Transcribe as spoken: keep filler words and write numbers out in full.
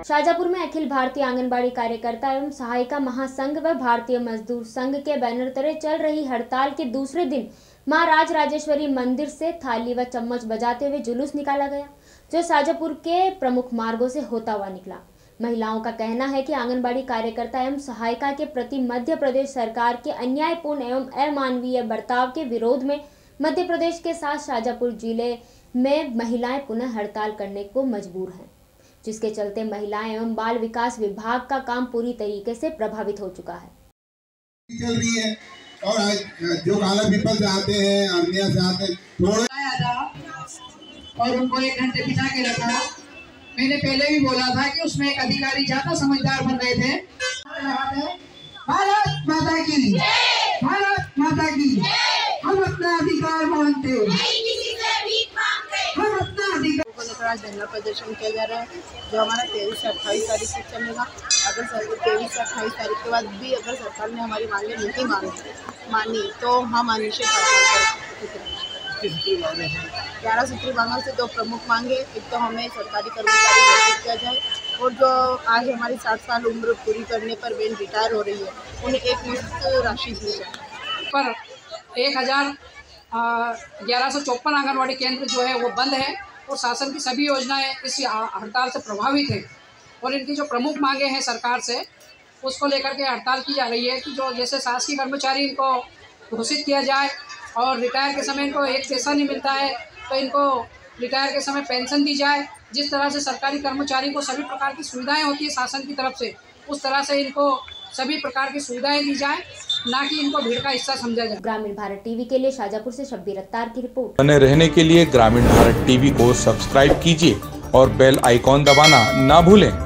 शाजापुर में अखिल भारतीय आंगनबाड़ी कार्यकर्ता एवं सहायिका महासंघ व भारतीय मजदूर संघ के बैनर तले चल रही हड़ताल के दूसरे दिन मां राज राजेश्वरी मंदिर से थाली व चम्मच बजाते हुए जुलूस निकाला गया, जो शाजापुर के प्रमुख मार्गों से होता हुआ निकला। महिलाओं का कहना है कि आंगनबाड़ी कार्यकर्ता एवं सहायिका के प्रति मध्य प्रदेश सरकार के अन्यायपूर्ण एवं अमानवीय बर्ताव के विरोध में मध्य प्रदेश के साथ शाजापुर जिले में महिलाएं पुनः हड़ताल करने को मजबूर हैं, जिसके चलते महिलाएं एवं बाल विकास विभाग का काम पूरी तरीके से प्रभावित हो चुका है। चल रही है और जो काला पीपल से आते हैं, अर्निया से आते हैं, थोड़ा और उनको एक घंटे बिठा के रखा। मैंने पहले भी बोला था कि उसमें एक अधिकारी ज्यादा समझदार बन रहे थे। भारत माता की, भारत माता की, हम अपना अधिकार मानते हैं, हम अपना अधिकार को लेकर आज धरना प्रदर्शन किया जा रहा है, जो हमारा तेईस से अट्ठाईस तारीख तक चलेगा। अगर सर तेईस से अट्ठाईस तारीख के बाद भी अगर सरकार ने हमारी मांगे नहीं मानी मानी तो हम अनिश्चित हड़ताल ग्यारह सूत्री मांगों से दो प्रमुख मांगे। एक तो हमें सरकारी कर्मचारी घोषित किया जाए और जो आज हमारी साठ साल उम्र पूरी करने पर बहन रिटायर हो रही है उन्हें एक मुश्त राशि दी जाए। पर एक हज़ार ग्यारह सौ चौपन आंगनबाड़ी केंद्र जो है वो बंद है और शासन की सभी योजनाएं इस हड़ताल से प्रभावित है और इनकी जो प्रमुख मांगे हैं सरकार से उसको लेकर के हड़ताल की जा रही है कि जो जैसे शासकीय कर्मचारी इनको घोषित किया जाए और रिटायर के समय इनको एक पैसा नहीं मिलता है तो इनको रिटायर के समय पेंशन दी जाए। जिस तरह से सरकारी कर्मचारी को सभी प्रकार की सुविधाएं होती है शासन की तरफ से, उस तरह से इनको सभी प्रकार की सुविधाएं दी जाए, ना कि इनको भीड़ का हिस्सा समझा जाए। ग्रामीण भारत टीवी के लिए शाजापुर से शब्बीर अत्तार की रिपोर्ट। बने रहने के लिए ग्रामीण भारत टीवी को सब्सक्राइब कीजिए और बेल आइकॉन दबाना ना भूलें।